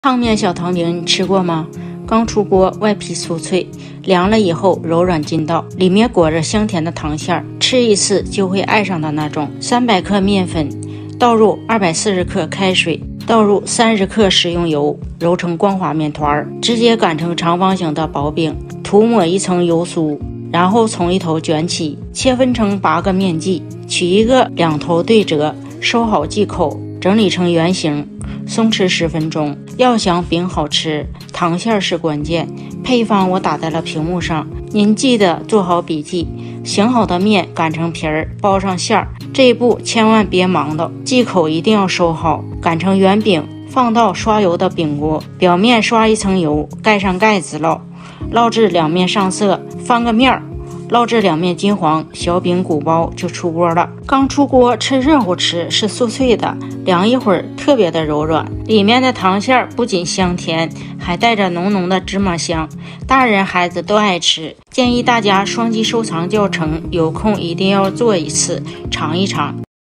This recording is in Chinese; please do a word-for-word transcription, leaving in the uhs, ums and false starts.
烫面小糖饼你吃过吗？刚出锅，外皮酥脆，凉了以后柔软筋道，里面裹着香甜的糖馅儿，吃一次就会爱上的那种。三百克面粉，倒入二百四十克开水，倒入三十克食用油，揉成光滑面团，直接擀成长方形的薄饼，涂抹一层油酥，然后从一头卷起，切分成八个面剂，取一个两头对折，收好剂口，整理成圆形，松弛十分钟。要想饼好吃，糖馅是关键，配方我打在了屏幕上，您记得做好笔记。醒好的面擀成皮儿，包上馅儿，这一步千万别忙到，剂口一定要收好，擀成圆饼，放到刷油的饼锅，表面刷一层油，盖上盖子烙，烙至两面上色，翻个面儿，烙至两面金黄，小饼鼓包就出锅了。刚出锅吃热乎吃是酥脆的，凉一会儿特别的柔软，里面的糖馅不仅香甜，还带着浓浓的芝麻香，大人孩子都爱吃。建议大家双击收藏教程，有空一定要做一次尝一尝。